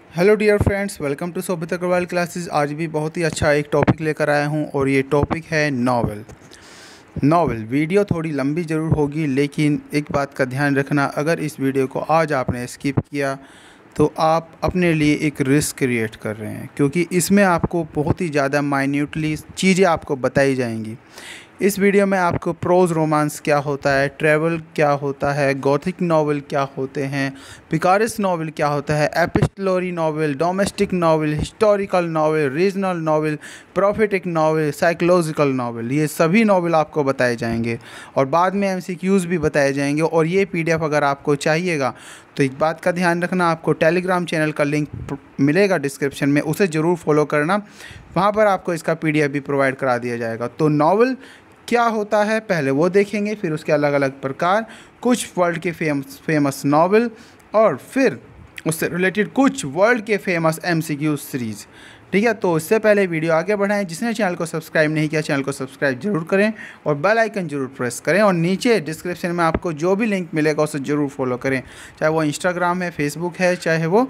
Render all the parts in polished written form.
Hello dear friends, welcome to Shobhit Agarwal classes. आज भी बहुत ही अच्छा एक टॉपिक लेकर आया हूं और ये टॉपिक है नॉवल। वीडियो थोड़ी लंबी ज़रूर होगी, लेकिन एक बात का ध्यान रखना, अगर इस वीडियो को आज आपने स्किप किया तो आप अपने लिए एक रिस्क क्रिएट कर रहे हैं, क्योंकि इसमें आपको बहुत ही ज़्यादा माइन्यूटली चीज़ें आपको बताई जाएंगी। इस वीडियो में आपको प्रोज रोमांस क्या होता है, ट्रैवल क्या होता है, गॉथिक नॉवल क्या होते हैं, पिकारिस नॉवल क्या होता है, epistolary novel, domestic novel, historical novel, regional novel, prophetic novel, psychological novel, ये सभी नॉवल आपको बताए जाएंगे और बाद में एमसीक्यूज़ भी बताए जाएंगे। और ये पीडीएफ अगर आपको चाहिएगा तो एक बात का ध्यान रखना, आपको टेलीग्राम चैनल का लिंक मिलेगा डिस्क्रिप्शन में, उसे ज़रूर फॉलो करना। वहाँ पर आपको इसका पीडीएफ भी प्रोवाइड करा दिया जाएगा। तो नॉवल क्या होता है पहले वो देखेंगे, फिर उसके अलग अलग प्रकार, कुछ वर्ल्ड के फेमस नॉवल और फिर उससे रिलेटेड कुछ वर्ल्ड के फेमस एमसीक्यू सीरीज़। ठीक है, तो इससे पहले वीडियो आगे बढ़ाएं। जिसने चैनल को सब्सक्राइब नहीं किया, चैनल को सब्सक्राइब जरूर करें और बेल आइकन जरूर प्रेस करें। और नीचे डिस्क्रिप्शन में आपको जो भी लिंक मिलेगा उसे ज़रूर फॉलो करें, चाहे वो इंस्टाग्राम है, फेसबुक है, चाहे वो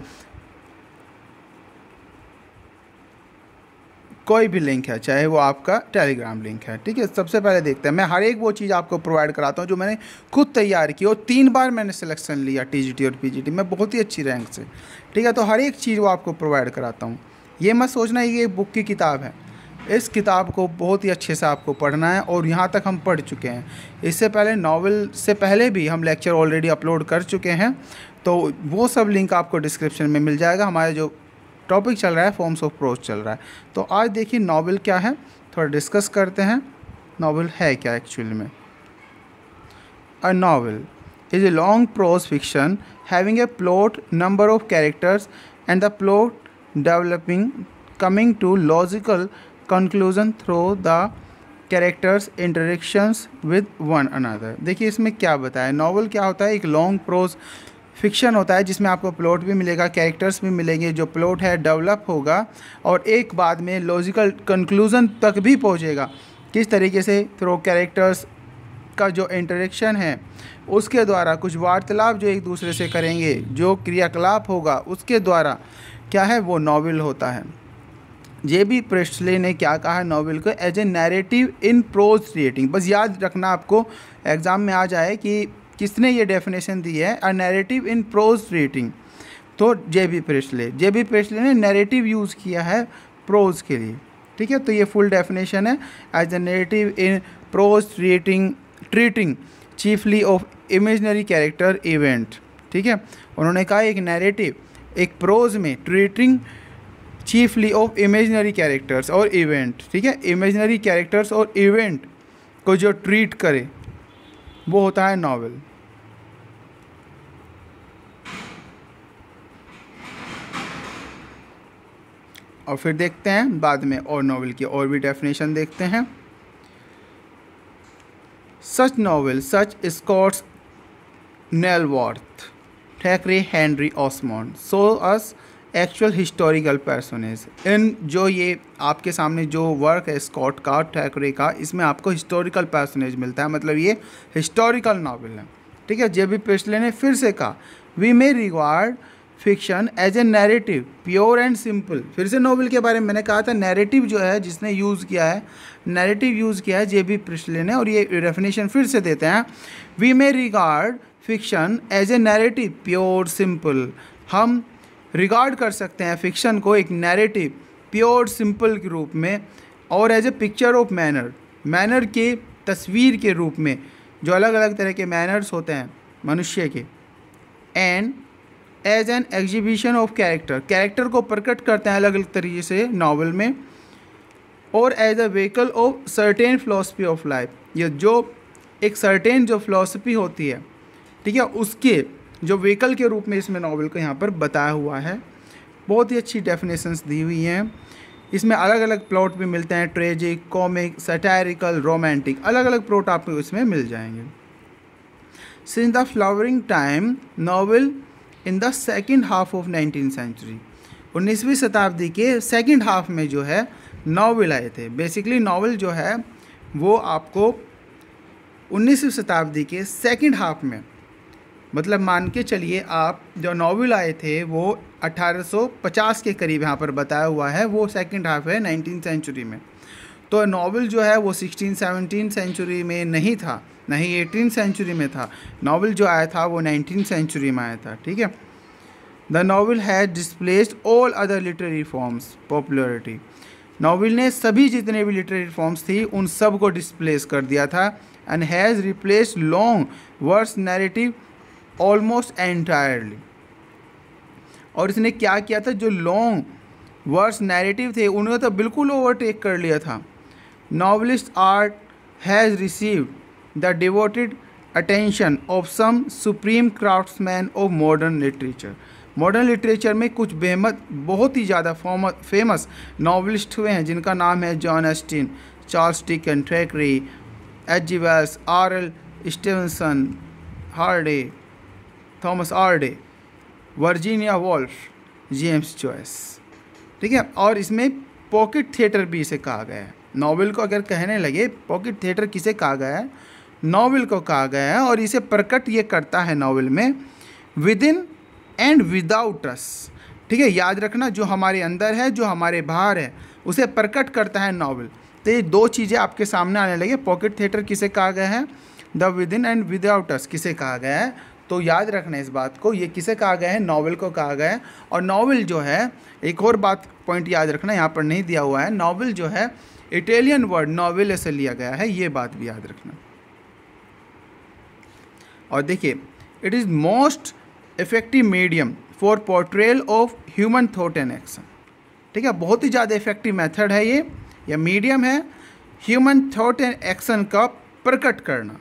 कोई भी लिंक है, चाहे वो आपका टेलीग्राम लिंक है। ठीक है, सबसे पहले देखते हैं। मैं हर एक वो चीज़ आपको प्रोवाइड कराता हूँ जो मैंने खुद तैयार की और 3 बार मैंने सिलेक्शन लिया टीजीटी और पीजीटी में बहुत ही अच्छी रैंक से। ठीक है, तो हर एक चीज़ वो आपको प्रोवाइड कराता हूँ। ये मत सोचना ये बुक की किताब है, इस किताब को बहुत ही अच्छे से आपको पढ़ना है और यहाँ तक हम पढ़ चुके हैं। इससे पहले नॉवल से पहले भी हम लेक्चर ऑलरेडी अपलोड कर चुके हैं, तो वो सब लिंक आपको डिस्क्रिप्शन में मिल जाएगा। हमारे जो टॉपिक चल रहा है फॉर्म्स ऑफ प्रोज चल रहा है। तो आज देखिए नॉवल क्या है, थोड़ा डिस्कस करते हैं नॉवल है क्या एक्चुअली में। A novel is a long prose fiction having a plot, number of characters and the plot developing, coming to logical conclusion through the characters interactions with one another. देखिए इसमें क्या बताया, novel क्या होता है, एक लॉन्ग प्रोज फिक्शन होता है जिसमें आपको प्लॉट भी मिलेगा, कैरेक्टर्स भी मिलेंगे, जो प्लॉट है डेवलप होगा और एक बाद में लॉजिकल कंक्लूज़न तक भी पहुंचेगा। किस तरीके से, थ्रू कैरेक्टर्स का जो इंटरेक्शन है उसके द्वारा, कुछ वार्तालाप जो एक दूसरे से करेंगे, जो क्रियाकलाप होगा उसके द्वारा क्या है वो नॉवल होता है। जेबी प्रिस्टले ने क्या कहा है नॉवल को, as a narrative in prose creating. बस याद रखना, आपको एग्ज़ाम में आ जाए कि किसने ये डेफिनेशन दी है, a narrative in pros rating. तो जेबी प्रिस्टले ने नैरेटिव यूज़ किया है प्रोज के लिए। ठीक है, तो ये फुल डेफिनेशन है, as a narrative in pros treating chiefly of imaginary character event. ठीक है, उन्होंने कहा एक नैरेटिव एक प्रोज में treating chiefly of imaginary characters और इवेंट। ठीक है, इमेजनरी कैरेक्टर्स और इवेंट को जो ट्रीट करे वो होता है नॉवल। और फिर देखते हैं बाद में और नॉवल की और भी डेफिनेशन देखते हैं। Such novel such Scott's Kenilworth, Thackeray, Henry Esmond so as actual historical personage. इन जो ये आपके सामने जो वर्क है स्कॉट का, थैकरे का, इसमें आपको हिस्टोरिकल पर्सनेज मिलता है, मतलब ये हिस्टोरिकल नॉवल है। ठीक है, जेबी प्रिस्टले ने फिर से कहा, we may regard fiction as a narrative pure and simple. फिर से नॉवल के बारे में मैंने कहा था, नैरेटिव जो है जिसने यूज़ किया है, नैरेटिव यूज़ किया है जेबी प्रिस्टले ने, और ये डेफिनेशन फिर से देते हैं, we may regard fiction as a narrative pure simple. हम रिगार्ड कर सकते हैं फिक्शन को एक नैरेटिव प्योर सिंपल के रूप में, और as a picture of manner के तस्वीर के रूप में, जो अलग अलग तरह के मैनर्स होते हैं मनुष्य के, and as an exhibition of character को प्रकट करते हैं अलग अलग तरीके से नावल में, और as a vehicle of certain philosophy of life, ये जो एक सर्टेन जो फिलोसफी होती है, ठीक है, उसके जो व्हीकल के रूप में इसमें नावल को यहाँ पर बताया हुआ है। बहुत ही अच्छी डेफिनेशंस दी हुई हैं। इसमें अलग अलग प्लॉट भी मिलते हैं, ट्रेजिक, कॉमिक, सैटारिकल, रोमांटिक, अलग अलग प्लॉट आपको इसमें मिल जाएंगे। Since the flowering time novel in the second half of 19th century, 19वीं शताब्दी के सेकेंड हाफ में जो है नावल आए थे। बेसिकली नावल जो है वो आपको 19वीं शताब्दी के सेकेंड हाफ में मतलब मान के चलिए आप, जो नॉवेल आए थे वो 1850 के करीब यहाँ पर बताया हुआ है, वो सेकंड हाफ है 19th सेंचुरी में। तो नॉवेल जो है वो 16-17 सेंचुरी में नहीं था, नहीं 18th सेंचुरी में था। नॉवेल जो आया था वो 19th सेंचुरी में आया था, ठीक है। The novel has displaced all other literary forms popularity. Novel ने सभी जितने भी लिटरेरी फॉर्म्स थी उन सब को डिस्प्लेस कर दिया था। And has replaced long verse narrative almost entirely. और इसने क्या किया था, जो लॉन्ग वर्स नैरेटिव थे उन्होंने तो बिल्कुल ओवरटेक कर लिया था। Novelist art has received the devoted attention of some supreme craftsman of modern literature. Modern literature में कुछ बेहद बहुत ही ज़्यादा फेमस नॉवलिस्ट हुए हैं जिनका नाम है John Austin, Charles Dickens, Thackeray, H.G. Wells, R.L. Stevenson, Hardy, Thomas Hardy, Virginia Woolf, James Joyce, ठीक है। और इसमें पॉकेट थिएटर भी इसे कहा गया है। नॉवेल को अगर कहने लगे पॉकेट थिएटर किसे कहा गया है, नॉवेल को कहा गया है। और इसे प्रकट ये करता है नॉवेल में within and without us, ठीक है। याद रखना, जो हमारे अंदर है, जो हमारे बाहर है, उसे प्रकट करता है नॉवेल। तो ये दो चीज़ें आपके सामने आने लगे, पॉकेट थिएटर किसे कहा गया है, the within and without us किसे कहा गया है। तो याद रखना इस बात को, ये किसे कहा गया है, नॉवेल को कहा गया है। और नॉवेल जो है, एक और बात पॉइंट याद रखना, यहाँ पर नहीं दिया हुआ है, नॉवेल जो है इटालियन वर्ड नॉवेल से लिया गया है, ये बात भी याद रखना। और देखिए, it is most effective medium for portrayal of human thought and action, ठीक है। बहुत ही ज़्यादा इफेक्टिव मेथड है ये, या मीडियम है ह्यूमन थॉट एंड एक्शन का प्रकट करना।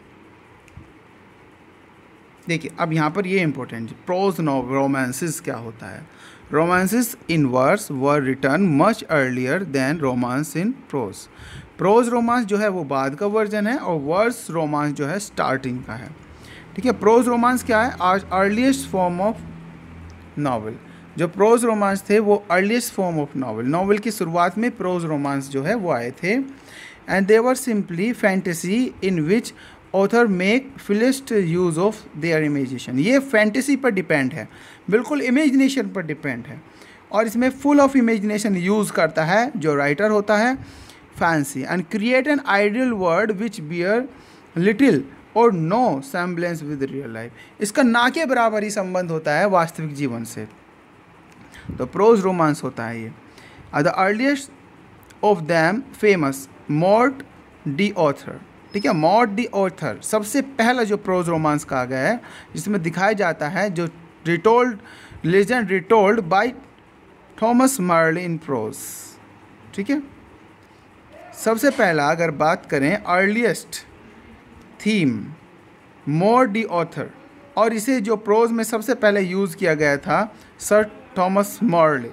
देखिए अब यहाँ पर ये इंपॉर्टेंट, प्रोज रोमांसिस क्या होता है। Romances in verse were written much earlier than romance in prose. Prose romance जो है वो बाद का वर्जन है, और वर्स रोमांस जो है स्टार्टिंग का है, ठीक है। प्रोज रोमांस क्या है, आज अर्लीस्ट फॉर्म ऑफ नॉवल। जो प्रोज रोमांस थे वो earliest form of novel, novel की शुरुआत में प्रोज रोमांस जो है वो आए थे। And they were simply fantasy in which author make fullest use of their imagination. ये फैंटेसी पर डिपेंड है, बिल्कुल इमेजिनेशन पर डिपेंड है, और इसमें फुल ऑफ इमेजिनेशन यूज़ करता है जो राइटर होता है, fancy, and create an ideal world which bear little or no semblance with real life. इसका ना के बराबर ही संबंध होता है वास्तविक जीवन से, तो प्रोज रोमांस होता है ये। The earliest of them famous Morte d'Arthur, ठीक है। मॉड डी ऑथर सबसे पहला जो प्रोज रोमांस कहा गया है, जिसमें दिखाया जाता है जो retold legend retold by Thomas Malory in prose, ठीक है। सबसे पहला अगर बात करें earliest theme Morte d'Arthur, और इसे जो प्रोज में सबसे पहले यूज़ किया गया था sir Thomas Malory.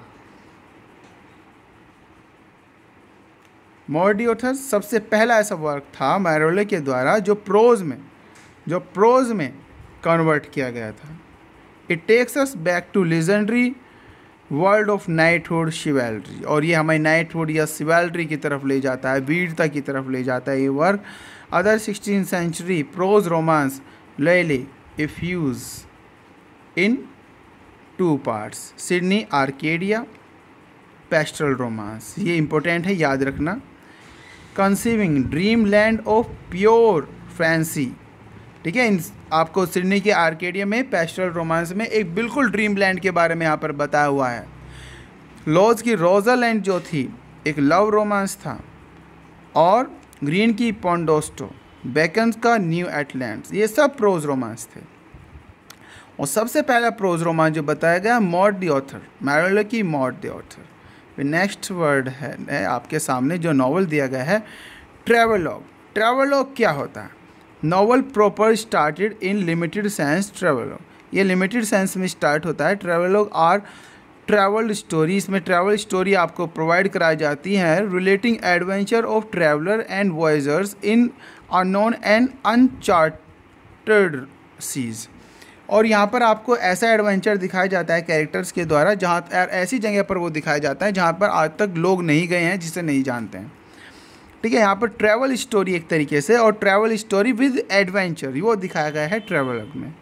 Morte d'Arthur सबसे पहला ऐसा वर्क था मैरोले के द्वारा जो प्रोज में कन्वर्ट किया गया था। It takes us back to legendary world of knighthood chivalry, और ये हमें नाइटहुड या शिवैल्ड्री की तरफ ले जाता है, वीरता की तरफ ले जाता है ये work. Other 16th century prose romance Lyly's Euphues in 2 parts, Sidney Arcadia pastoral romance, ये इंपॉर्टेंट है याद रखना। Conceiving dream land of pure fancy, ठीक है। आपको सिडनी के आर्केडिया में पेस्ट्रल रोमांस में एक बिल्कुल ड्रीम लैंड के बारे में यहाँ पर बताया हुआ है। लॉज की रोजालैंड जो थी एक लव रोमांस था, और ग्रीन की पोंडोस्टो, बेकन का न्यू एटलैंट्स, ये सब प्रोज रोमांस थे। और सबसे पहला प्रोज रोमांस जो बताया गया मॉड दी ऑथर, मैरोले की मॉड दी ऑथर। फिर नेक्स्ट वर्ड है आपके सामने जो नॉवल दिया गया है ट्रैवलॉग। ट्रैवलॉग क्या होता है, novel proper started in limited sense travelogue, ये लिमिटेड सेंस में स्टार्ट होता है। ट्रैवलॉग आर ट्रैवल स्टोरी, इसमें ट्रैवल स्टोरी आपको प्रोवाइड कराई जाती है relating adventure of traveller and voyagers in unknown and uncharted seas. और यहाँ पर आपको ऐसा एडवेंचर दिखाया जाता है कैरेक्टर्स के द्वारा जहाँ ऐसी जगह पर वो दिखाया जाता है जहाँ पर आज तक लोग नहीं गए हैं, जिसे नहीं जानते हैं, ठीक है। यहाँ पर ट्रैवल स्टोरी एक तरीके से, और ट्रैवल स्टोरी विद एडवेंचर वो दिखाया गया है ट्रैवलॉग में।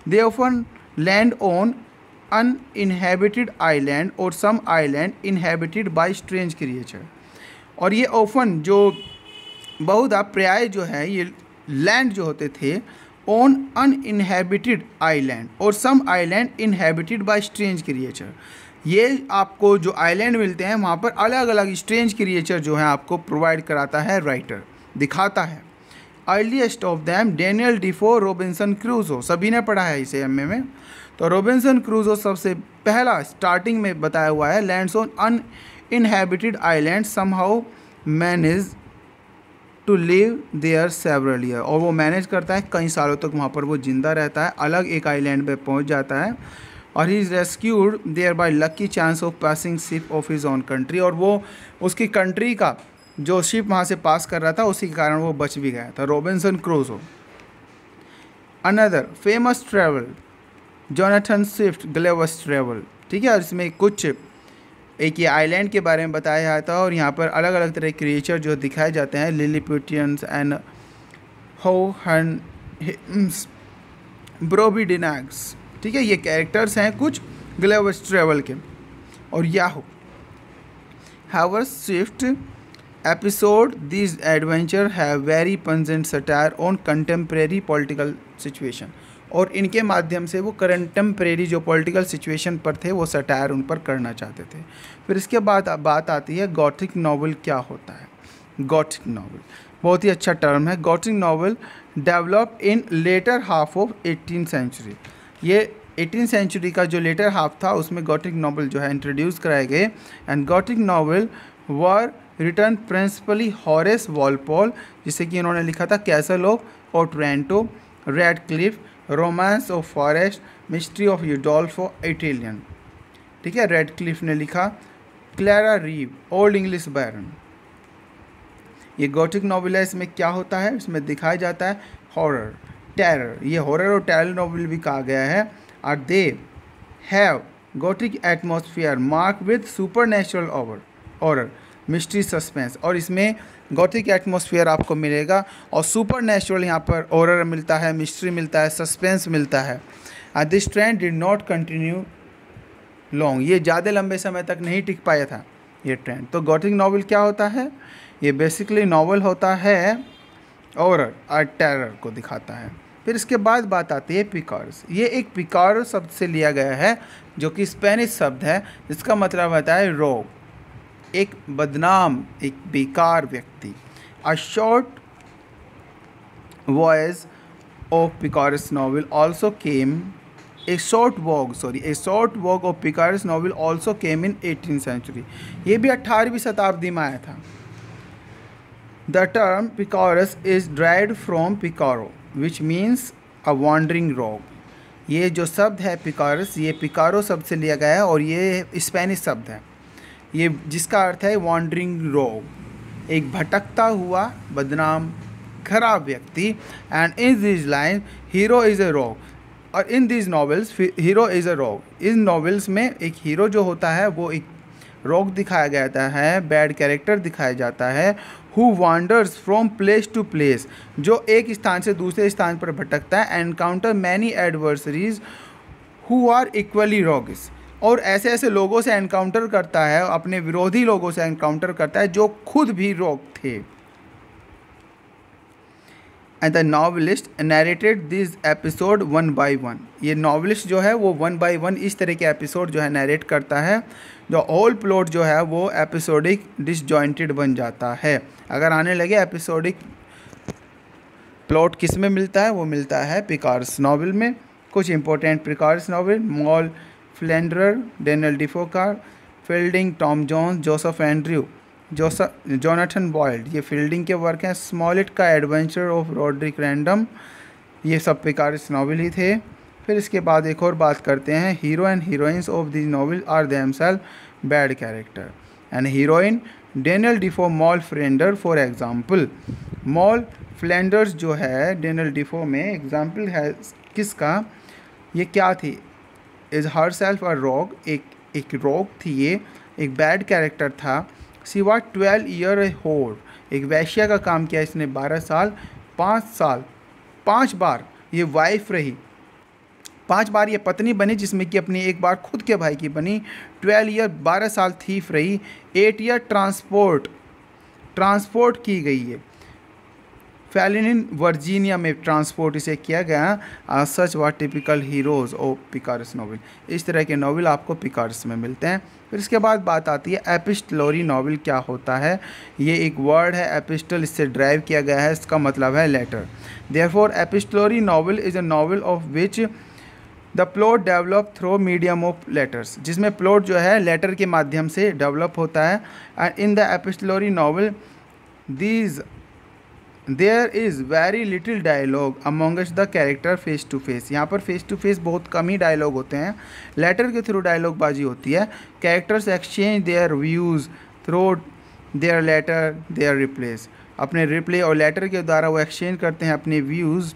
They often land on uninhabited island और some island inhabited by strange creature। और ये ऑफन जो बहुधा प्राय जो है ये लैंड जो होते थे on uninhabited island or some island inhabited by strange creature. ये आपको जो आइलैंड मिलते हैं वहाँ पर अलग अलग स्ट्रेंज क्रिएचर जो है आपको प्रोवाइड कराता है राइटर, दिखाता है। Earliest of them Daniel Defoe, Robinson Crusoe, सभी ने पढ़ा है इसे एमए में। तो रॉबिन्सन क्रूसो सबसे पहला स्टार्टिंग में बताया हुआ है, lands on uninhabited island somehow manage to live there several year, और वो मैनेज करता है कई सालों तक वहाँ पर वो जिंदा रहता है, अलग एक आइलैंड पे पहुँच जाता है। और he is rescued there by lucky chance of passing ship of his own country, और वो उसकी कंट्री का जो शिप वहाँ से पास कर रहा था उसी के कारण वो बच भी गया था। Robinson Crusoe. Another famous travel Jonathan Swift Gulliver's travel, ठीक है। और इसमें कुछ एक ये आइलैंड के बारे में बताया जाता है और यहाँ पर अलग अलग तरह के क्रिएचर जो दिखाए जाते हैं, लिलीपुटियंस एंड होहन ब्रोबिडिनाग्स, ठीक है। ये कैरेक्टर्स हैं कुछ ग्लेवर्स ट्रैवल के। और Yahoo however Swift episode this adventure have very pungent satire on contemporary political situation, और इनके माध्यम से वो कंटेम्प्रेरी जो पॉलिटिकल सिचुएशन पर थे वो सटायर उन पर करना चाहते थे। फिर इसके बाद बात आती है गॉथिक नॉवल क्या होता है। गॉथिक नॉवल बहुत ही अच्छा टर्म है। Gothic novel develop in later half of 18th century. ये 18th सेंचुरी का जो लेटर हाफ था उसमें गॉथिक नॉवल जो है इंट्रोड्यूस कराए गए। And gothic novel were written principally Horace Walpole, जिसे कि इन्होंने लिखा था Castle of Otranto, Radcliffe, Romance of Forest, Mystery of Udolpho Italian, ठीक है। रेडक्लिफ ने लिखा, Clara Reeve, Old English Baron. ये गॉथिक नॉवल है। इसमें क्या होता है, इसमें दिखाया जाता है हॉरर, टेरर। ये हॉरर और टेरर नॉवल भी कहा गया है। और they have gothic atmosphere mark with supernatural horror, mystery, suspense. और इसमें गॉथिक एटमॉस्फेयर आपको मिलेगा और सुपर नेचुरल यहाँ पर हॉरर मिलता है, मिस्ट्री मिलता है, सस्पेंस मिलता है। This trend did not continue long, ये ज़्यादा लंबे समय तक नहीं टिक पाया था ये ट्रेंड। तो गॉथिक नॉवल क्या होता है, ये बेसिकली नॉवल होता है हॉरर और टेरर को दिखाता है। फिर इसके बाद बात आती है पिकारोस। ये एक पिकारो शब्द से लिया गया है जो कि स्पेनिश शब्द है, जिसका मतलब होता है रोग, एक बदनाम, एक बेकार व्यक्ति। A short voice of picaresque novel also came a short walk of picaresque novel also came in 18th century. ये भी 18वीं शताब्दी में आया था। The term picaresque is derived from picaro which means a wandering rogue. ये जो शब्द है पिकारोस, ये पिकारो शब्द से लिया गया है और ये स्पेनिश शब्द है, ये जिसका अर्थ है वॉन्डरिंग रॉग, एक भटकता हुआ बदनाम खराब व्यक्ति। And in this line hero is a rogue, और in this novels hero is a rogue. इन नॉवेल्स में एक हीरो जो होता है वो एक रॉग दिखाया जाता है, बैड कैरेक्टर दिखाया जाता है। Who wanders from place to place, जो एक स्थान से दूसरे स्थान पर भटकता है। Encounter many adversaries who are equally roguish, और ऐसे ऐसे लोगों से एनकाउंटर करता है, अपने विरोधी लोगों से एनकाउंटर करता है जो खुद भी रॉग थे। And the novelist narrated this episode 1 by 1। ये नॉवलिस्ट जो है वो 1 by 1 इस तरह के एपिसोड जो है नैरेट करता है, जो होल प्लॉट जो है वो एपिसोडिक डिसजॉइंटेड बन जाता है। अगर आने लगे एपिसोडिक प्लॉट किस में मिलता है, वो मिलता है पिकारोस नॉवल में। कुछ important picaresque novel: Moll Flanders, Daniel Defoe का, Fielding, Tom Jones, Joseph Andrew, Jonathan Wild, ये फील्डिंग के वर्क हैं। स्मॉलिट का एडवेंचर ऑफ रॉड्रिक रैंडम, ये सब पिकारोस नॉवल ही थे। फिर इसके बाद एक और बात करते हैं, hero and heroines of this novel are themselves bad character. And heroine Daniel Defoe, Moll Flanders for example. Moll Flanders जो है डेनियल डिफो में एग्जाम्पल है किसका, ये क्या थी, is herself a rogue, एक रॉग थी, ये एक बैड कैरेक्टर था। सी वाज 12 ईयर ए होर, एक वैश्या का काम किया इसने 12 साल, 5 बार ये वाइफ रही। 5 बार ये पत्नी बनी, जिसमें कि अपनी एक बार खुद के भाई की बनी। 12 ईयर 12 साल थीफ रही। 8 ईयर ट्रांसपोर्ट की गई है। फेलिन वर्जीनिया में ट्रांसपोर्ट इसे किया गया। Such were typical heroes of picaresque novel. इस तरह के नॉवल आपको पिकार्स में मिलते हैं। फिर इसके बाद बात आती है एपिस्टोलरी नॉवल क्या होता है। ये एक वर्ड है एपिस्टल, इससे ड्राइव किया गया है, इसका मतलब है letter. Therefore epistolary novel is a novel of which the plot develop through medium of letters, जिसमें प्लॉट जो है लेटर के माध्यम से डेवलप होता है। And in the epistolary novel there is very little dialogue amongst the character face to face. यहाँ पर फेस टू फेस बहुत कम ही डायलॉग होते हैं, लेटर के थ्रू डायलॉग बाजी होती है। Characters exchange their views through their letter their replies, अपने रिप्ले और लेटर के द्वारा वो एक्सचेंज करते हैं अपने व्यूज़,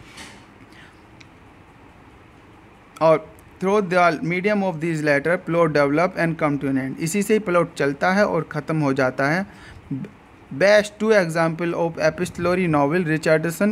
और through the medium of this letter plot develop and come to an end. इसी से ही प्लॉट चलता है और ख़त्म हो जाता है। Best 2 example of epistolary novel Richardson,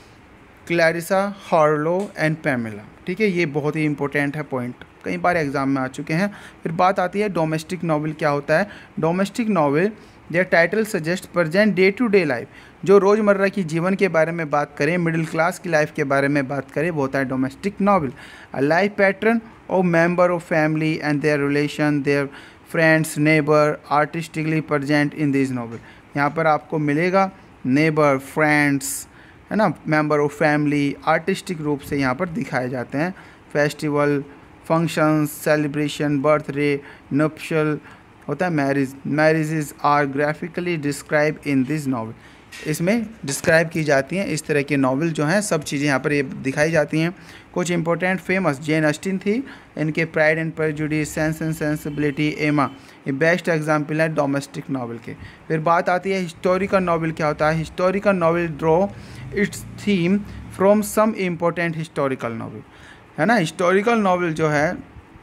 Clarissa Harlowe and Pamela. ठीक है, ये बहुत ही इंपॉर्टेंट है, पॉइंट कई बार एग्जाम में आ चुके हैं। फिर बात आती है डोमेस्टिक नॉवल क्या होता है। Domestic novel their title suggest present day to day life, जो रोज़मर्रा की जीवन के बारे में बात करें, मिडिल क्लास की लाइफ के बारे में बात करें, वो होता है domestic novel. A life pattern of member of family and their relation, their friends, neighbour artistically present in this novel. यहाँ पर आपको मिलेगा नेबर, फ्रेंड्स, है ना, मेंबर ऑफ फैमिली आर्टिस्टिक रूप से यहाँ पर दिखाए जाते हैं। Festival, functions, celebration, birthday, nuptial होता है marriage. Marriages are graphically describe in this novel, इसमें डिस्क्राइब की जाती हैं। इस तरह के नॉवल जो हैं सब चीज़ें यहाँ पर ये दिखाई जाती हैं। कुछ इंपॉर्टेंट फेमस जेन ऑस्टिन थी, इनके Pride and Prejudice, Sense and Sensibility, Emma, ये बेस्ट एग्जाम्पल है डोमेस्टिक नॉवल के। फिर बात आती है हिस्टोरिकल नॉवल क्या होता है। Historical novel draw its theme from some important historical novel, है ना। हिस्टोरिकल नॉवल जो है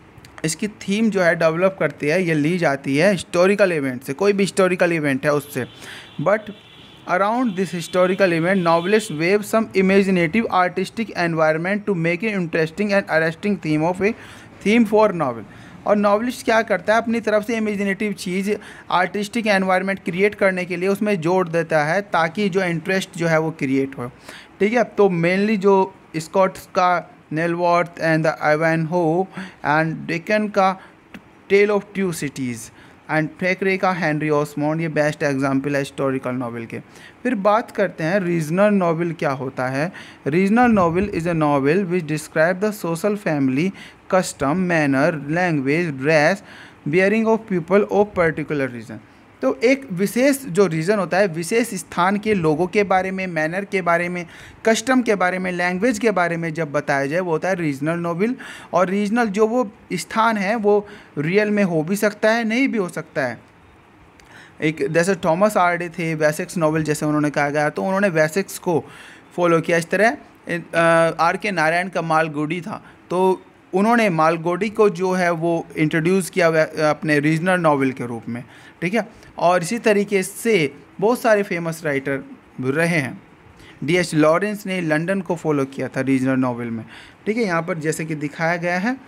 इसकी थीम जो है डेवलप करती है, ये ली जाती है हिस्टोरिकल इवेंट से, कोई भी हिस्टोरिकल इवेंट है उससे। But around this historical event novelist weave some imaginative artistic environment to make a interesting and arresting theme of a theme for novel. और नॉवलिस्ट क्या करता है, अपनी तरफ से इमेजिनेटिव चीज़, आर्टिस्टिक एनवायरनमेंट क्रिएट करने के लिए उसमें जोड़ देता है, ताकि जो इंटरेस्ट जो है वो क्रिएट हो। ठीक है, तो मेनली जो स्कॉट्स का Kenilworth and the Ivanhoe and Dickens का Tale of Two Cities and Thackeray का हेनरी ऑसमोंड, ये बेस्ट एग्जाम्पल है हिस्टोरिकल नॉवल के। फिर बात करते हैं रीजनल नॉवल क्या होता है। Regional novel is a novel which describe the social family custom, manner, language, dress, bearing of people of particular region. तो एक विशेष जो रीज़न होता है, विशेष स्थान के लोगों के बारे में, मैनर के बारे में, कस्टम के बारे में, लैंग्वेज के बारे में जब बताया जाए वो होता है रीजनल नॉवल। और रीजनल जो वो स्थान है वो रियल में हो भी सकता है, नहीं भी हो सकता है। एक जैसे थॉमस आर्डे थे, वेसेक्स नॉवल जैसे उन्होंने कहा गया, तो उन्होंने वेसेक्स को फॉलो किया। इस तरह आर के नारायण का मालगुडी था, तो उन्होंने मालगुडी को जो है वो इंट्रोड्यूस किया अपने रीजनल नॉवल के रूप में। ठीक है, और इसी तरीके से बहुत सारे फेमस राइटर रहे हैं। D.H. लॉरेंस ने लंदन को फॉलो किया था रीजनल नॉवल में। ठीक है, यहाँ पर जैसे कि दिखाया गया है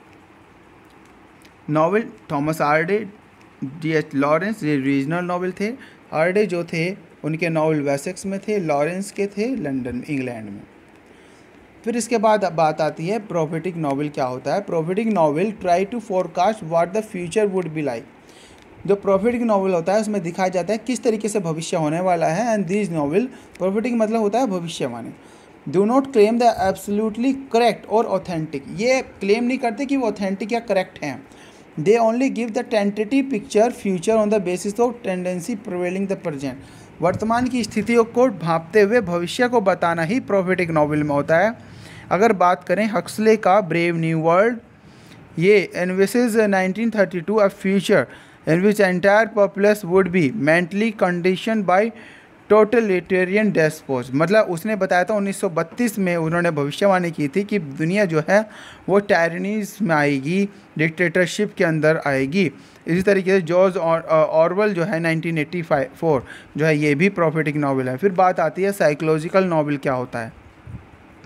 novel, Thomas Hardy, D.H. Lawrence ये रीजनल नॉवल थे। आर्डे जो थे उनके नॉवल वेसेक्स में थे, लॉरेंस के थे लंदन, इंग्लैंड में। फिर इसके बाद बात आती है प्रोफेटिक नॉवल क्या होता है। Prophetic novel try to forecast what the future would be like. जो प्रोफेटिक नॉवल होता है उसमें दिखाया जाता है किस तरीके से भविष्य होने वाला है। एंड दिस नॉवल, प्रोफेटिक मतलब होता है भविष्यवाणी। Do not claim the absolutely correct और ऑथेंटिक, ये क्लेम नहीं करते कि वो ऑथेंटिक या करेक्ट हैं। They only give the tentative picture future on the basis of tendency prevailing the present. वर्तमान की स्थितियों को भांपते हुए भविष्य को बताना ही प्रोफेटिक नॉवल में होता है। अगर बात करें हक्सले का ब्रेव न्यू वर्ल्ड, ये envisages 1932 a future in which entire populace would be mentally conditioned by totalitarian despots। मतलब उसने बताया था 1932 में उन्होंने भविष्यवाणी की थी कि दुनिया जो है वो टायरनीज में आएगी, डिक्टेटरशिप के अंदर आएगी। इसी तरीके से जॉर्ज ऑरवेल जो है 1984 जो है ये भी प्रोफेटिक नॉवल है। फिर बात आती है साइकोलॉजिकल नॉवल क्या होता है।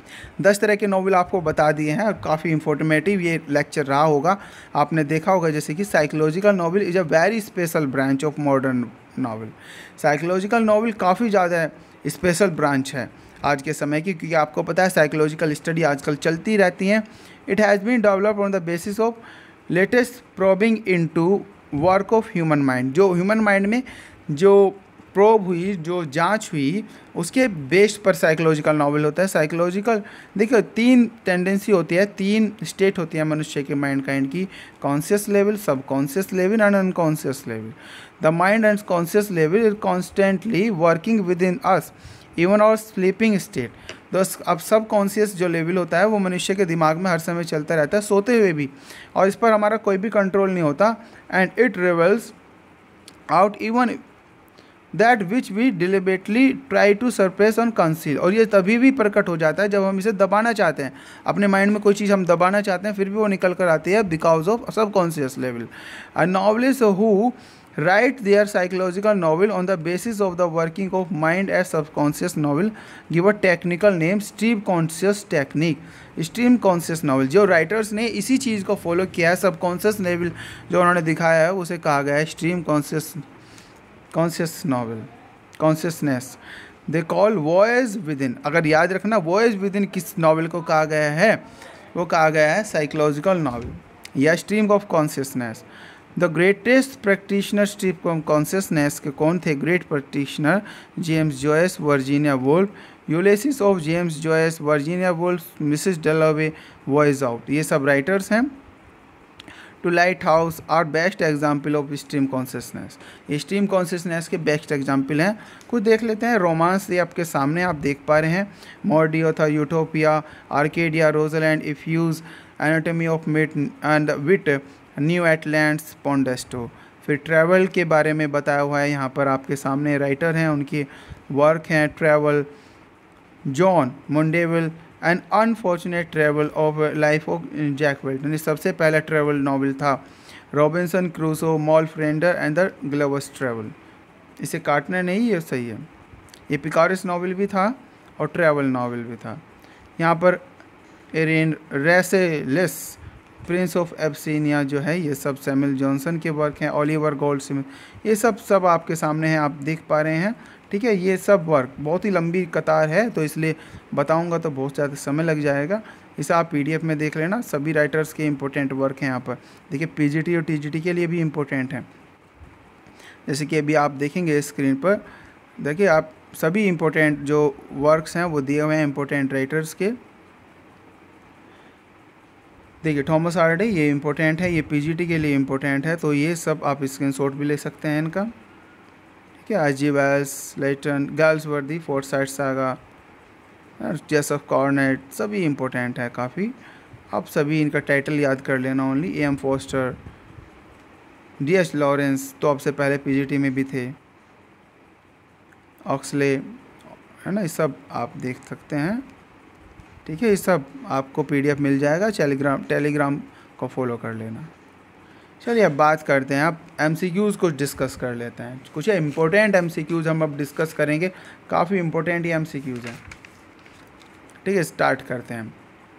10 तरह के नॉवल आपको बता दिए हैं और काफ़ी इंफॉर्मेटिव ये लेक्चर रहा होगा। आपने देखा होगा जैसे कि psychological novel is a very special branch of modern novel. Psychological novel काफ़ी ज़्यादा स्पेशल ब्रांच है आज के समय की, क्योंकि आपको पता है साइकोलॉजिकल स्टडी आजकल चलती रहती हैं। It has been developed on the basis of latest probing into work of human mind. जो ह्यूमन माइंड में जो प्रोब हुई, जो जांच हुई, उसके बेस पर साइकोलॉजिकल नॉवल होता है। साइकोलॉजिकल देखिए 3 टेंडेंसी होती है, 3 स्टेट होती है मनुष्य के माइंड काइंड की, conscious level, subconscious level and unconscious level. The mind and conscious level is constantly working within us even और स्लीपिंग स्टेट। दोस्त अब सब कॉन्शियस जो लेवल होता है वो मनुष्य के दिमाग में हर समय चलता रहता है, सोते हुए भी, और इस पर हमारा कोई भी कंट्रोल नहीं होता। And it reveals out even that which we deliberately try to suppress on conceal. और ये तभी भी प्रकट हो जाता है जब हम इसे दबाना चाहते हैं, अपने माइंड में कोई चीज़ हम दबाना चाहते हैं, फिर भी वो निकल कर आती है because of subconscious level. A novelist who write their psychological novel on the basis of the working of mind as subconscious novel give a technical name stream conscious technique। Stream conscious novel, जो writers ने इसी चीज़ को follow किया है, subconscious level जो उन्होंने दिखाया है उसे कहा गया है stream conscious novel, consciousness. They call voice within. अगर याद रखना वॉइस विद इन किस नॉवल को कहा गया है, वो कहा गया है साइकोलॉजिकल नॉवल या stream of consciousness. The greatest practitioner stream of consciousness के कौन थे? Great practitioner James Joyce, Virginia Woolf, Ulysses of James Joyce, Virginia Woolf, Mrs Dalloway, voice out. ये सब राइटर्स हैं। To lighthouse are best example of stream consciousness. ये stream consciousness के best example हैं। कुछ देख लेते हैं। रोमांस ये आपके सामने आप देख पा रहे हैं। मॉर्डियो था, Utopia, Arcadia, Rosalynde, Euphues, anatomy of mitt and wit, new Atlantis, Pandosto. फिर ट्रैवल के बारे में बताया हुआ है, यहाँ पर आपके सामने राइटर हैं, उनकी वर्क हैं travel, John Mandeville, an unfortunate travel of life of Jack Wilton. सबसे पहला ट्रैवल नॉवल था। Robinson Crusoe, Moll Flanders and the Gulliver's travel. इसे काटना नहीं, ये सही है। ये पिकारिस नॉवल भी था और ट्रैवल नॉवल भी था। यहाँ पर एरिन रेसेलिस, प्रिंस ऑफ एब्सिनिया जो है, ये सब सैमुअल जॉनसन के वर्क हैं। ओलिवर गोल्डस्मिथ, ये सब आपके सामने हैं, आप देख पा रहे हैं। ठीक है, ये सब वर्क बहुत ही लंबी कतार है, तो इसलिए बताऊंगा तो बहुत ज़्यादा समय लग जाएगा। इसे आप पीडीएफ में देख लेना। सभी राइटर्स के इंपॉर्टेंट वर्क हैं यहाँ पर। देखिए पीजीटी और टीजीटी के लिए भी इम्पोर्टेंट हैं, जैसे कि अभी आप देखेंगे स्क्रीन पर। देखिए आप सभी इम्पोर्टेंट जो वर्क्स हैं वो दिए हुए हैं इम्पोर्टेंट राइटर्स के। देखिए थॉमस हार्डी, ये इम्पोर्टेंट है, ये पीजीटी के लिए इम्पोर्टेंट है, तो ये सब आप स्क्रीनशॉट भी ले सकते हैं इनका। ठीक है, R G Wells, Layton, Galsworthy, Forsyte Saga, Joseph Conrad, सभी इम्पोर्टेंट है काफ़ी। आप सभी इनका टाइटल याद कर लेना only. M Forster, D H. Lawrence तो आपसे पहले पीजीटी में भी थे, ऑक्सले, है ना, ये सब आप देख सकते हैं। ठीक है, ये सब आपको पीडीएफ मिल जाएगा। टेलीग्राम को फॉलो कर लेना। चलिए अब बात करते हैं, आप एमसीक्यूज़ को डिस्कस कर लेते हैं। कुछ इम्पोर्टेंट एमसीक्यूज़ हम अब डिस्कस करेंगे, काफ़ी इम्पोर्टेंट ये एमसीक्यूज़ हैं। ठीक है, स्टार्ट करते हैं।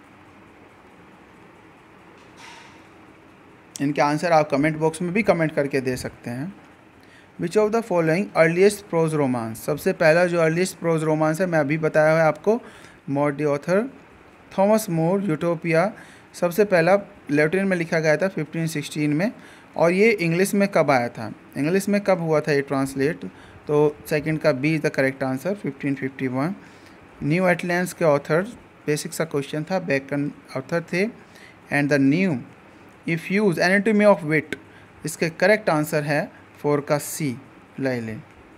इनके आंसर आप कमेंट बॉक्स में भी कमेंट करके दे सकते हैं। Which of the following earliest prose romance. सबसे पहला जो अर्लीस्ट प्रोज रोमांस है मैं अभी बताया हुआ है आपको, Morte Arthur, Thomas More, Utopia. सबसे पहला लैटिन में लिखा गया था 1516 में, और ये इंग्लिश में कब आया था, इंग्लिश में कब हुआ था ये ट्रांसलेट, तो सेकंड का B is the correct answer, 1551। New Atlantis के ऑथर, बेसिक सा क्वेश्चन था, बेकन ऑथर थे। And the new Euphues, anatomy of wit, इसके करेक्ट आंसर है 4 का सी, लाइले।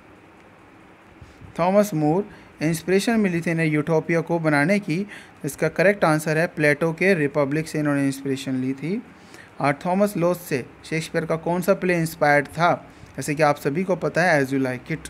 थॉमस मोर, इंस्पिरेशन मिली थी इन्हें यूटोपिया को बनाने की, इसका करेक्ट आंसर है प्लेटो के रिपब्लिक से इन्होंने इंस्पिरेशन ली थी। और थॉमस लोथ से शेक्सपियर का कौन सा प्ले इंस्पायर्ड था, जैसे कि आप सभी को पता है as you like it.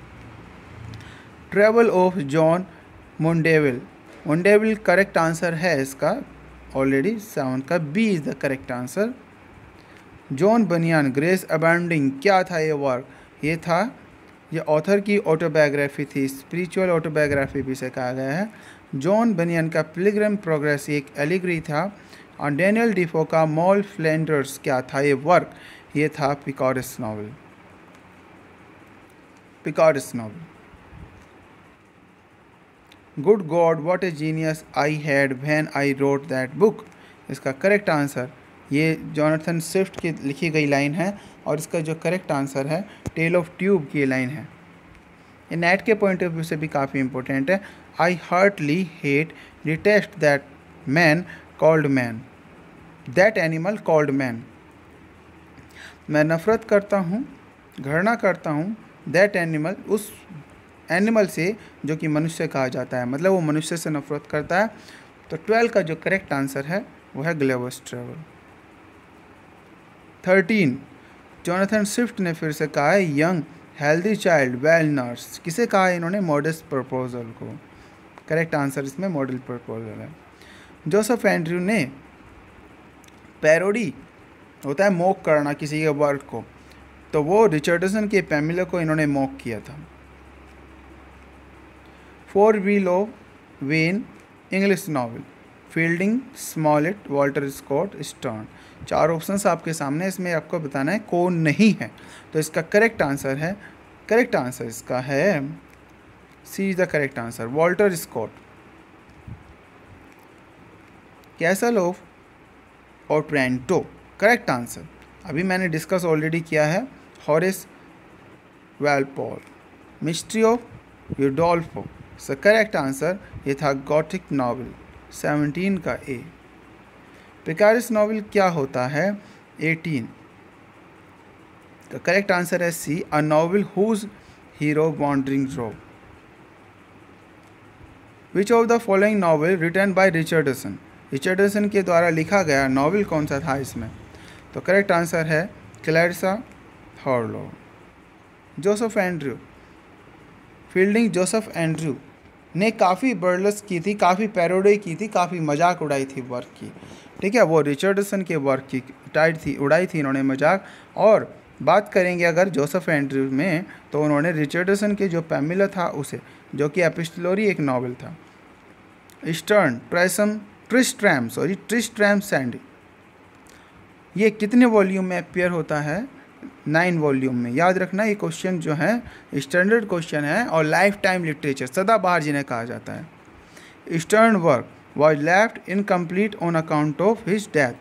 Travel of John Mandeville, Mandeville correct answer है इसका ऑलरेडी, 7 का B is the correct answer. John Bunyan, Grace Abounding, क्या था ये वर्क, ये था, ये ऑथर की ऑटोबायोग्राफी थी, स्पिरिचुअल ऑटोबायोग्राफी भी इसे कहा गया है। जॉन बनियन का पिलग्रिम प्रोग्रेस एक एलिगरी था। और डैनियल डिफो का मॉल फ्लैंडर्स क्या था ये वर्क? ये था picaresque novel. Picaresque novel. Good God what a genius I had when I wrote that book. इसका करेक्ट आंसर, ये जॉनथन स्विफ्ट की लिखी गई लाइन है और इसका जो करेक्ट आंसर है टेल ऑफ ट्यूब की लाइन है। ये नेट के पॉइंट ऑफ व्यू से भी काफ़ी इंपॉर्टेंट है। I heartily hate detest that man called man, that animal called man. मैं नफ़रत करता हूँ, घृणा करता हूँ दैट एनिमल, उस एनिमल से जो कि मनुष्य कहा जाता है, मतलब वो मनुष्य से नफरत करता है। तो 12 का जो करेक्ट आंसर है वो है ग्लेवर्स ट्रेवल। 13 जॉनथन स्विफ्ट ने फिर से कहा है young healthy child well nurse. किसे कहा है इन्होंने? मॉडेस्ट प्रपोजल को। करेक्ट आंसर इसमें मॉडल प्रपोजल है। जोसेफ एंड्रयू ने पैरोडी होता है मॉक करना किसी के वर्क को, तो वो रिचर्डसन के पैमिला को इन्होंने मॉक किया था। 4 wheel of when English novel, Fielding, Smollett, Walter Scott, Sterne. 4 options आपके सामने, इसमें आपको बताना है कौन नहीं है। तो इसका करेक्ट आंसर है, करेक्ट आंसर इसका है C is the correct answer, Walter Scott. Castle of Otranto, correct answer अभी मैंने डिस्कस ऑलरेडी किया है, Horace Walpole. Mystery of Udolpho, so correct answer ये था गॉथिक नॉवल। 17 का ए। पिकारिस नॉवल क्या होता है? 18 का करेक्ट आंसर है C, a novel whose hero wandering drove. Which of the following novel written by Richardson, Richardson के द्वारा लिखा गया नॉवल कौन सा था इसमें? तो करेक्ट आंसर है Clarissa Harlowe. Joseph Andrew, Fielding Joseph Andrew ने काफ़ी बर्लेस्क की थी, काफ़ी पैरोडी की थी, काफ़ी मजाक उड़ाई थी वर्क की, ठीक है। वो रिचर्डसन के वर्क की उड़ाई थी इन्होंने मजाक। और बात करेंगे अगर जोसेफ एंड्रयू में, तो उन्होंने रिचर्डसन के जो पैमिला था उसे, जो कि एपिस्टोलरी एक नावल था। ईस्टर्न ट्रिस्ट्रैम सैंडी, ये कितने वॉल्यूम में अपियर होता है? 9 वॉल्यूम में। याद रखना ये क्वेश्चन जो है स्टैंडर्ड क्वेश्चन है और लाइफ टाइम लिटरेचर, सदाबहार जिन्हें कहा जाता है। Eastern work was left incomplete on account of his death,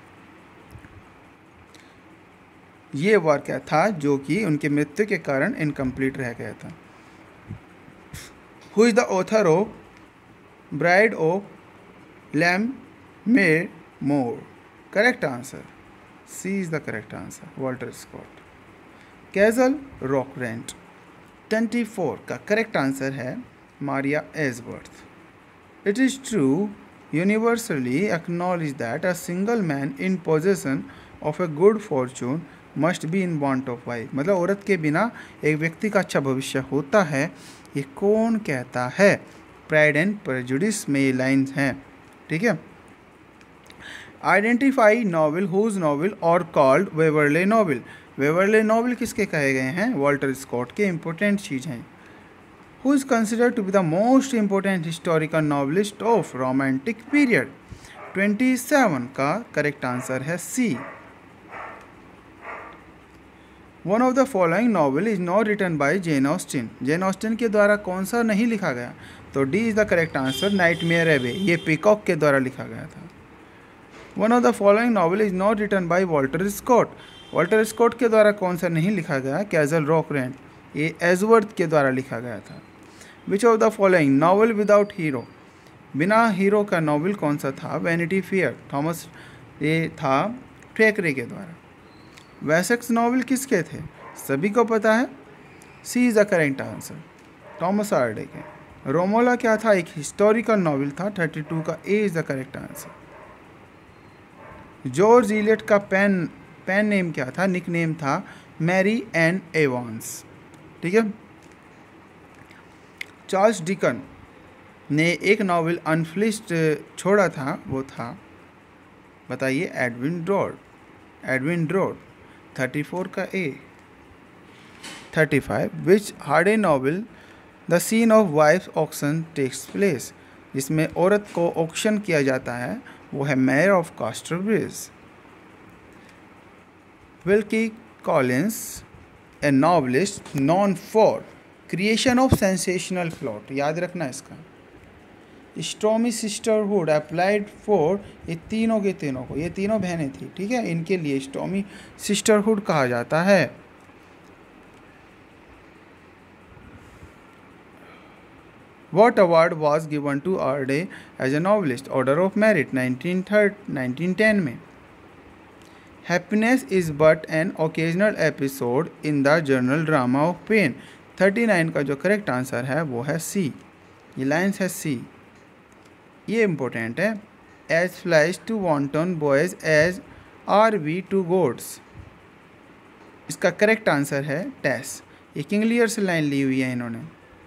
ये वर्क था जो कि उनकी मृत्यु के कारण इनकम्प्लीट रह गया था। Who is the author of Bride of Lammermoor, correct answer C is the correct answer, Walter Scott. Castle Rackrent. 24 का करेक्ट आंसर है Maria Edgeworth. It is true universally acknowledge that a single man in possession of a good fortune must be in want of wife, मतलब औरत के बिना एक व्यक्ति का अच्छा भविष्य होता है, ये कौन कहता है? प्राइड एंड प्रेजुडिस में ये लाइन्स हैं, ठीक है। आइडेंटिफाई नॉवल हुज नॉवल और called Waverley novel, Waverley novel किसके कहे गए हैं? वॉल्टर स्कॉट के। इंपॉर्टेंट चीज़ हैं। Who is considered to be the most important historical novelist of romantic period? 27 का करेक्ट आंसर है C. One of the following novel is not written by Jane Austen, Jane Austen के द्वारा कौन सा नहीं लिखा गया? तो D is the correct answer, nightmare एवे, ये पीकॉक के द्वारा लिखा गया था। One of the following novel is not written by Walter Scott, Walter Scott के द्वारा कौन सा नहीं लिखा गया? कैजल रॉकरेंट, ये एजवर्थ के द्वारा लिखा गया था। Which of the following novel without hero, बिना हीरो का नॉवल कौन सा था? वैनिटी फेयर, थॉमस, ये था थैकरे के द्वारा। वेसेक्स नॉवल किसके थे? सभी को पता है, C is the correct answer, Thomas Hardy के। रोमोला क्या था? एक हिस्टोरिकल नॉवल था। 32 का A is the correct answer. George Eliot का पेन नेम क्या था? निक नेम था मैरी एन एवांस, ठीक है। चार्ल्स डिकन ने एक नॉवल अनफिनिश्ड छोड़ा था, वो था, बताइए, एडविन ड्रोड, एडविन ड्रोड। 34 का A. 35 which Hardy novel the scene of wife's auction takes place, जिसमें औरत को ऑक्शन किया जाता है, वो है Mayor of Casterbridge. Wilkie Collins, a novelist known for creation of sensational plot, याद रखना इसका। स्टॉर्मी सिस्टरहुड अप्लाइड फॉर, ये तीनों के तीनों को, ये तीनों बहनें थी, ठीक है, इनके लिए स्टॉर्मी सिस्टरहुड कहा जाता है। What award was given to Arde as a novelist? Order of Merit 1910 में। Happiness is but an occasional episode in the journal drama of pain। 39 का जो करेक्ट आंसर है वो है सी, ये लाइन्स है सी, ये इम्पोर्टेंट है। As flies to wanton boys as are we to gods, इसका करेक्ट आंसर है टेस, ये किंगलियर से लाइन ली हुई है इन्होंने।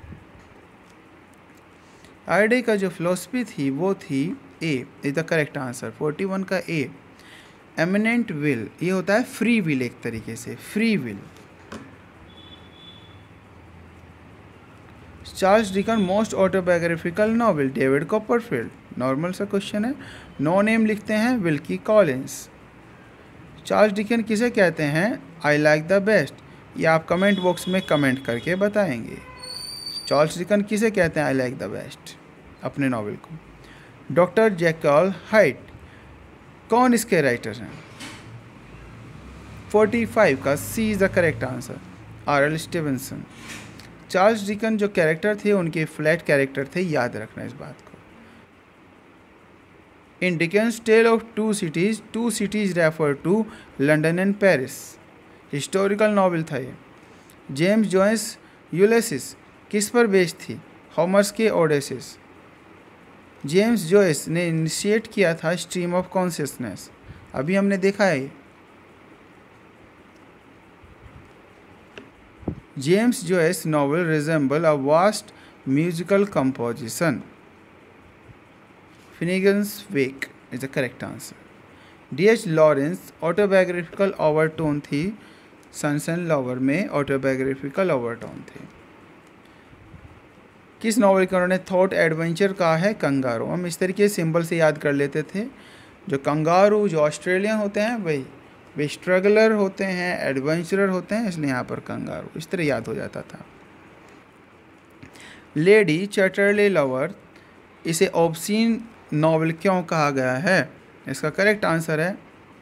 आर्डे का जो फिलोसफी थी वो थी A, is the correct answer, 41 का ए। एमिनेंट विल, ये होता है फ्री विल, एक तरीके से free will. Charles Dickens most autobiographical novel, David Copperfield, normal सा क्वेश्चन है। नो नेम लिखते हैं, विल्की कॉलिंस। चार्ल्स डिकन किसे कहते हैं? आई लाइक द बेस्ट, ये आप कमेंट बॉक्स में कमेंट करके बताएंगे। चार्ल्स डिकन किसे कहते हैं आई लाइक द बेस्ट अपने नॉवेल को? डॉक्टर जेkyll हाइड, कौन इसके राइटर हैं? 45 का C is the correct answer, R L. Stevenson. Charles Dickens जो कैरेक्टर थे उनके फ्लैट कैरेक्टर थे, याद रखना इस बात को। In Dickens tale of two cities refer to London and Paris, historical novel था ये। जेम्स जॉयस यूलिसिस किस पर बेस्ड थी? होमर्स के ओडेसिस। जेम्स जॉयस ने इनिशिएट किया था स्ट्रीम ऑफ कॉन्शियसनेस, अभी हमने देखा है। James Joyce novel resemble a vast musical composition, Finnegans Wake is the correct answer. D H. Lawrence autobiographical overtone थी, सन्स एंड लवर में ऑटोबायोग्राफिकल ओवरटोन थे। किस नॉवल का उन्होंने थॉट एडवेंचर कहा है? कंगारू। हम इस तरीके सिंबल से याद कर लेते थे, जो कंगारू जो ऑस्ट्रेलियन होते हैं वही, वे स्ट्रगलर होते हैं, एडवेंचरर होते हैं, इसलिए यहाँ पर कंगारू इस तरह याद हो जाता था। लेडी चैटरले लवर, इसे ऑब्सीन नॉवल क्यों कहा गया है? इसका करेक्ट आंसर है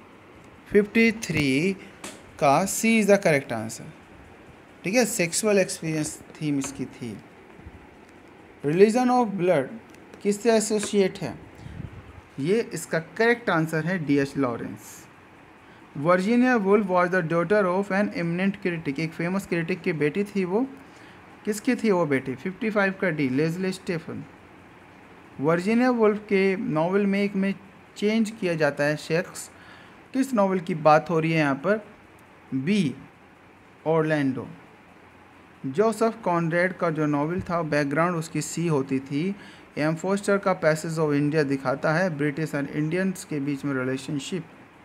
53 का C is the correct answer, ठीक है, सेक्सुअल एक्सपीरियंस थीम इसकी थी। रिलीजन ऑफ ब्लड किससे एसोसिएट है? ये इसका करेक्ट आंसर है D H. Lawrence. Virginia Woolf was the daughter of an eminent critic, एक फेमस क्रिटिक की बेटी थी वो, किसकी थी वो बेटी? 55 का D, Leslie Stephen. Virginia Woolf के नॉवल में एक में चेंज किया जाता है सेक्स, किस नॉवल की बात हो रही है यहाँ पर? B, Orlando. जोसेफ कॉनरेड का जो नॉवल था बैकग्राउंड उसकी सी होती थी। एम फोस्टर का पैसेज ऑफ इंडिया दिखाता है ब्रिटिश एंड इंडियंस के बीच में रिलेशनशिप।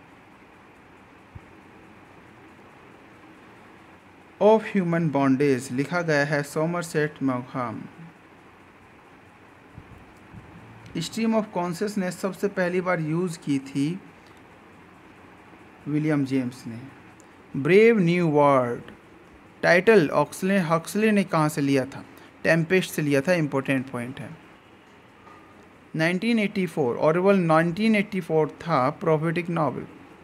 ऑफ ह्यूमन बॉन्डेज लिखा गया है सोमरसेट मॉघम। स्ट्रीम ऑफ कॉन्शियसनेस सबसे पहली बार यूज़ की थी विलियम जेम्स ने। Brave new World title Huxley ने कहाँ से लिया था? टेम्पेस्ट से लिया था, इंपॉर्टेंट पॉइंट है। 1984 ऑरवेल 1984 था prophetic novel.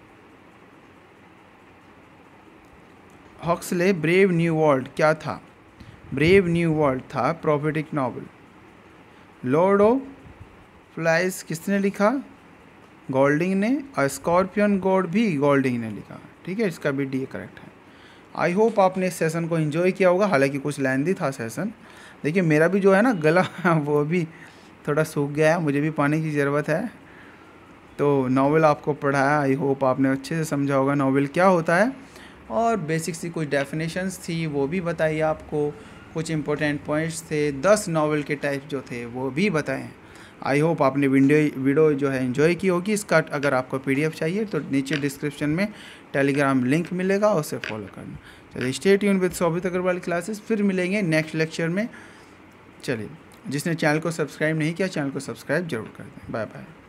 Huxley Brave new World क्या था? ब्रेव न्यू वर्ल्ड था prophetic novel. Lord of Flies किसने लिखा? गोल्डिंग ने। और स्कॉर्पियन गॉड भी गोल्डिंग ने लिखा, ठीक है, इसका भी डी करेक्ट है। आई होप आपने इस सेशन को एंजॉय किया होगा, हालांकि कुछ लेंथी था सेशन। देखिए मेरा भी जो है ना गला वो भी थोड़ा सूख गया है, मुझे भी पानी की ज़रूरत है। तो नॉवेल आपको पढ़ाया, आई होप आपने अच्छे से समझा होगा नॉवेल क्या होता है, और बेसिक सी कुछ डेफिनेशंस थी वो भी बताइए आपको, कुछ इंपॉर्टेंट पॉइंट्स थे, 10 नॉवेल के टाइप जो थे वो भी बताएं। आई होप आपने वीडियो जो है एंजॉय की होगी। इसका अगर आपको PDF चाहिए तो नीचे डिस्क्रिप्शन में टेलीग्राम लिंक मिलेगा, उसे फॉलो करना। चलिए stay tune with Shobhit Agarwal classes, फिर मिलेंगे नेक्स्ट लेक्चर में। चलिए जिसने चैनल को सब्सक्राइब नहीं किया, चैनल को सब्सक्राइब जरूर कर दें। Bye bye.